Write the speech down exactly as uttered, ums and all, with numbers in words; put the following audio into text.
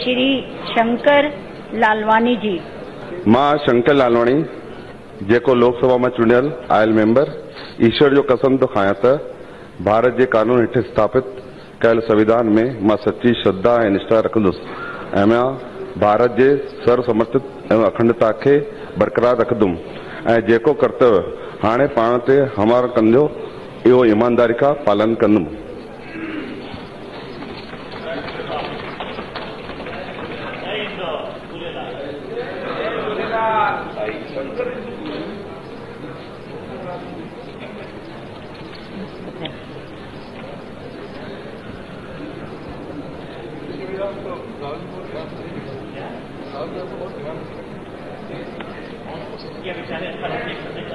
श्री शंकर लालवानी जी। मां शंकर लालवानी जेको लोकसभा में चुनियल आयल मेंबर ईश्वर जो कसम तो खाया त भारत के कानून हेठ स्थापित कयल संविधान में मां सच्ची श्रद्धा और निष्ठा रखंदुसि ऐं मां भारत के सर्वसमर्थित एवं अखंडता के बरकरार रखंदुमि ऐं जेको कर्तव्य हाणे पाण ते हमार कंदो इहो ईमानदारी का पालन कंदुमि। Yeah,